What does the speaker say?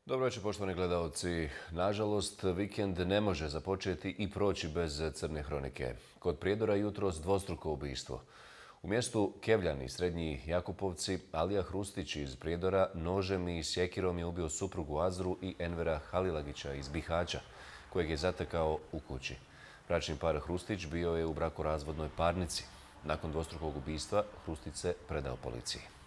Dobro večer, poštovani gledalci. Nažalost, vikend ne može započeti i proći bez crne hronike. Kod Prijedora jutros dvostruko ubistvo. U mjestu Kevljani, Srednji Jakupovci, Alija Hrustić iz Prijedora nožem i sjekirom je ubio suprugu Azru i Envera Halilagića iz Bihaća, kojeg je zatekao u kući. Bračni par Hrustić bio je u brakorazvodnoj parnici. Nakon dvostrukog ubistva Hrustić se predao policiji.